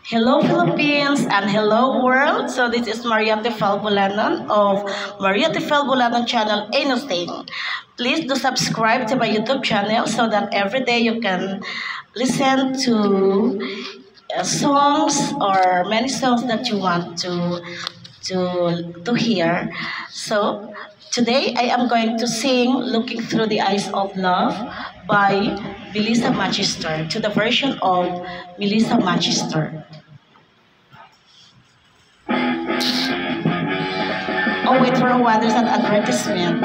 Hello Philippines and hello world. So this is Maria Tefal Bulanon of Maria Tefal Bulanon channel Enostain. Please do subscribe to my YouTube channel so that every day you can listen to songs or many songs that you want to hear. So today I am going to sing Looking Through the Eyes of Love by Melissa Magister to the version of Melissa Magister. Oh, wait for a while, there's an advertisement.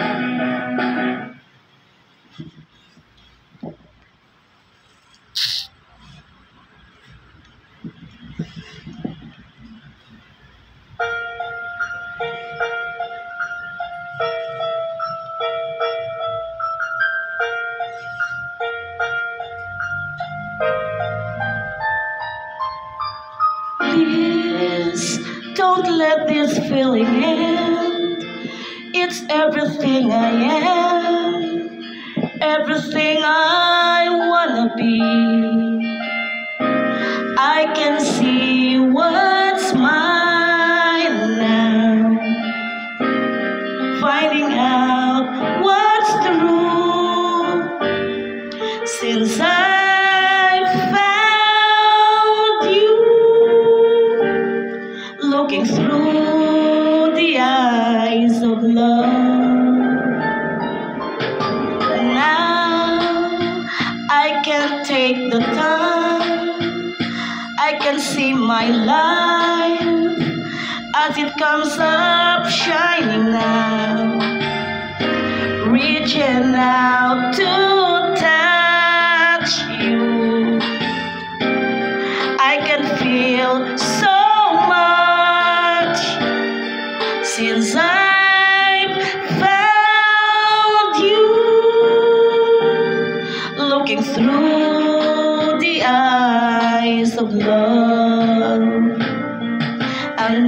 Please don't let this feeling end. It's everything I am, everything I wanna be. I can see what's mine now, finding out what's true since I found you. Looking through the eyes of love. Now I can take the time, I can see my life as it comes up shining now, reaching out to touch you. I can feel so since I've found you. Looking through the eyes of love. And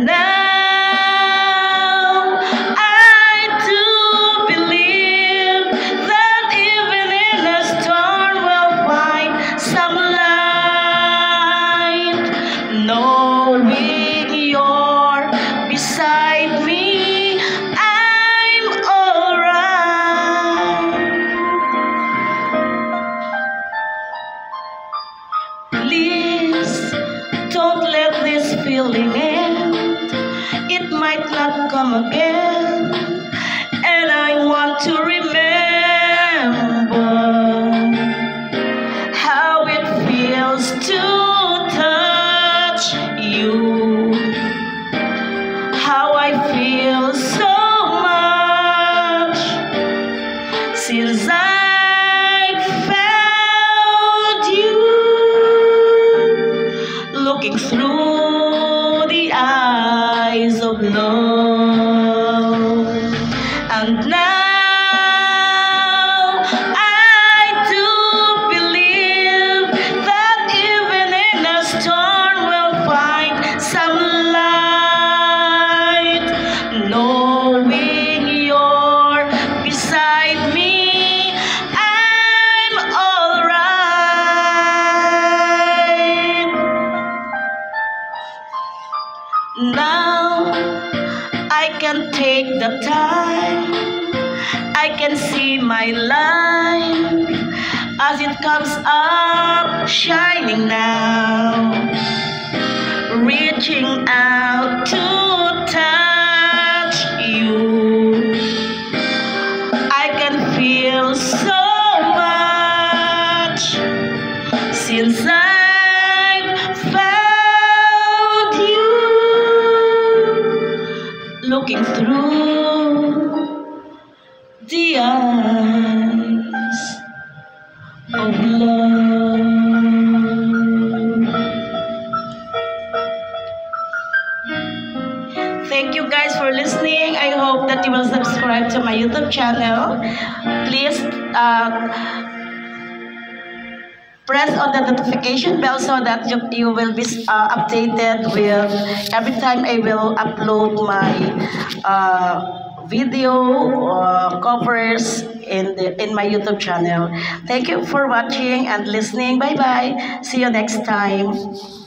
now I do believe that even in a storm we'll find some light, knowing you're beside me. I'm alright. Please don't let this feeling end. It might not come again, and I want to remember how it feels to touch you, how I feel so much since I found you. Looking through the eyes of love. And now I do believe that even in a storm we'll find some light, knowing you're beside me. I'm alright. Now I can take the time, I can see my life as it comes up shining now, reaching out to touch you. I can feel so much since I've found you. Looking through the eyes of love. Thank you guys for listening. I hope that you will subscribe to my YouTube channel. Please press on the notification bell so that you will be updated with every time I will upload my video covers in my YouTube channel. Thank you for watching and listening. Bye bye. See you next time.